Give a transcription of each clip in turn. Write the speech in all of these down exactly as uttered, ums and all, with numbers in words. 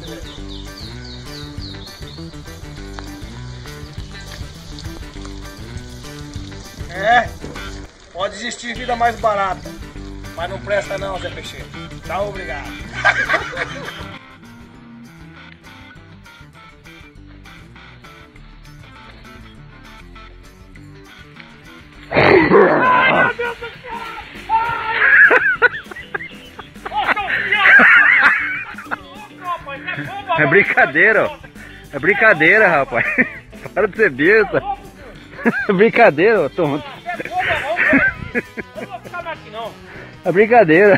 É, pode existir vida mais barata, mas não presta não, Zé Peixeira. Tchau, obrigado. Meu Deus do céu! É brincadeira, ó. É brincadeira, rapaz. Para de ser besta. É brincadeira, ó, tonto. Eu não vou ficar mais aqui, não. É brincadeira.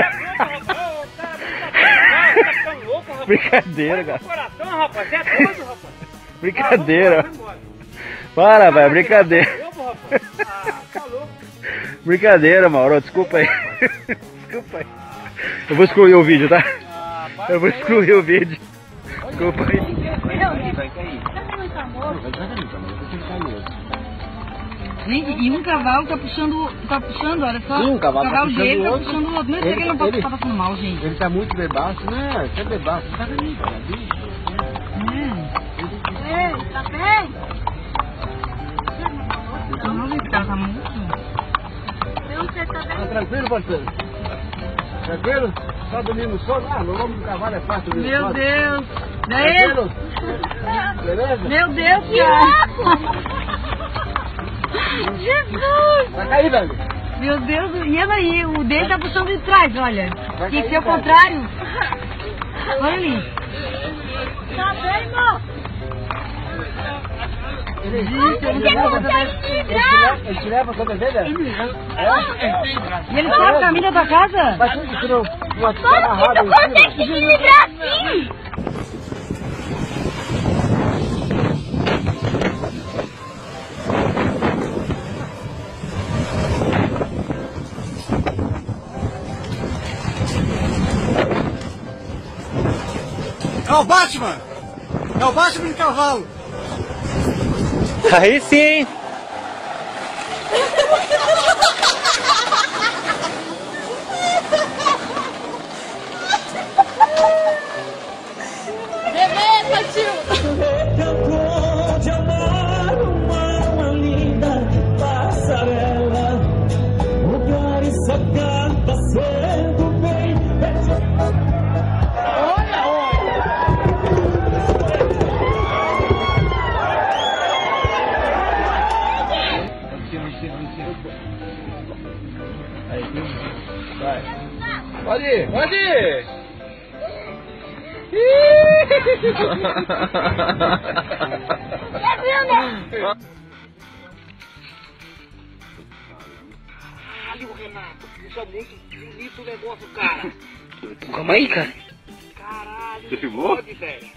Tá louco, rapaz. Brincadeira, cara. Coração, rapaz. É doido, rapaz. Brincadeira. Para, vai, brincadeira. Ah, tá louco. Brincadeira, Mauro. Desculpa aí. Desculpa aí. Eu vou excluir o vídeo, tá? Eu vou excluir o vídeo. Desculpa aí. Vai cair. Gente, e um cavalo tá puxando, tá puxando, olha só. Sim, um cavalo o cavalo tá puxando dele o tá outro. puxando o outro. Não sei que ele não pode estar passando mal, gente. Ele tá muito bebaço, né? Você é bebaço. Tá vendo? É. Ei, tá bem? Não, ele tá, tá muito. Tá tranquilo, parceiro? Tranquilo? Só dormir no sono? Ah, no lombo do cavalo é fácil dormir no Meu sono. Deus. Daí? Tranquilo? Beleza? Meu Deus, cara. Jesus! Vai cair, velho. Meu Deus, e aí, o dele tá puxando de trás, olha. Vai Tem que cair, ser o velho. contrário. Olha ali. Tá bem, irmão? Ele existe, ele leva ele te leva toda vez, velho? E ele sabe o caminho da tua casa? Mas tu tirou uma tia amarrada em cima? que se livrar assim! É o Batman! É o Batman de cavalo! Aí sim! Bebê, Patinho! Cantou de amar uma linda passarela. Lugares acaba sendo bem. Olha, olha! Vai. Pode ir, pode ir! Caralho, Renato, isso é muito bonito o negócio, cara. Calma aí, cara. Caralho, Você filmou? pode, velho.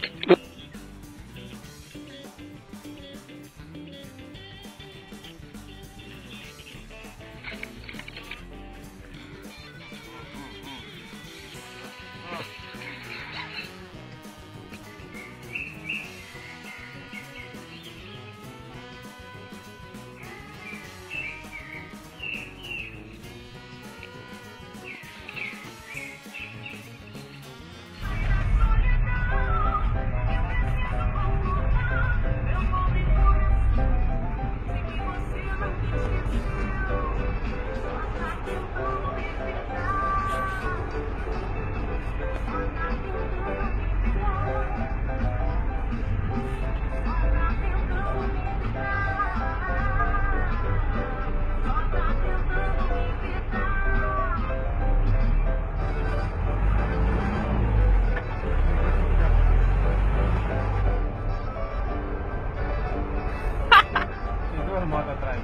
Moto atrás.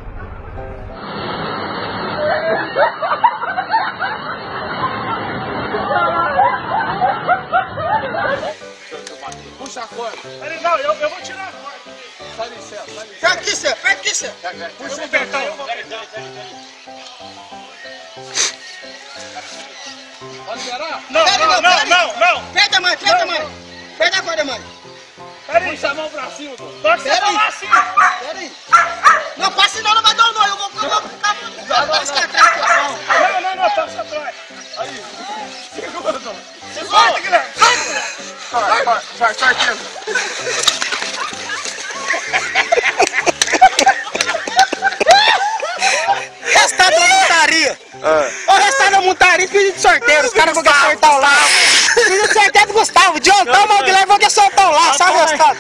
Puxa a corda. Peraí, não, eu, eu vou tirar a corda. Dá licença, dá licença. Pega aqui, Cê, pega aqui, Cê. Puxa o apertar, eu vou. Peraí, peraí, peraí. Pode liberar? Não, não, não, não, não, não. Pega a mãe, pega a mãe. Pega a corda, mãe. Peraí. Puxa a mão pra cima, pô. Pode ser falar assim. Peraí. Não, passa não, não vai dar um nó. Eu vou ficar... Passa atrás, não, não, não, passa atrás. Aí. Segura, Dom. Segura, Guilherme. Sai, Guilherme. Vai, sorteio. Restado da montaria. O restado da montaria, filho de sorteiro. Os caras vão querer sortar o lá. Filho de sorteiro do Gustavo. Diontão, Malguilherme vão querer sortar o lá. Sabe o restado?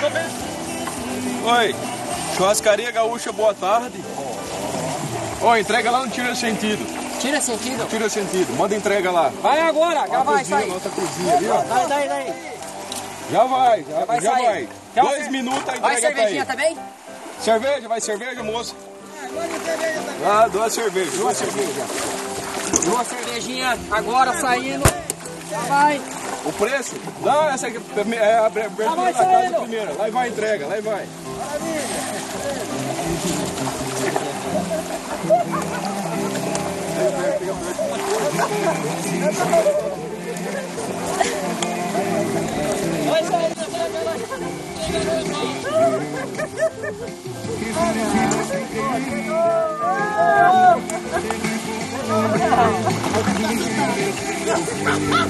Oi, churrascaria gaúcha, boa tarde. Oi, entrega lá no Tira Sentido. Tira sentido. Tira Sentido, manda entrega lá. Vai agora, já vai Cozinha, sair. nossa cozinha ali, ó. Daí, daí, daí. Já vai, já, Já vai já sair. vai. Já Dois vai- minutos a Vai entrega tá aí. cervejinha também? Cerveja, vai cerveja, moça. Ah, duas cervejas, duas cervejas. Duas cervejinhas agora saindo. Já vai. O preço? Não, essa aqui é a abertura vai da casa saindo. primeira. Lá vai a entrega, lá vai. Ah!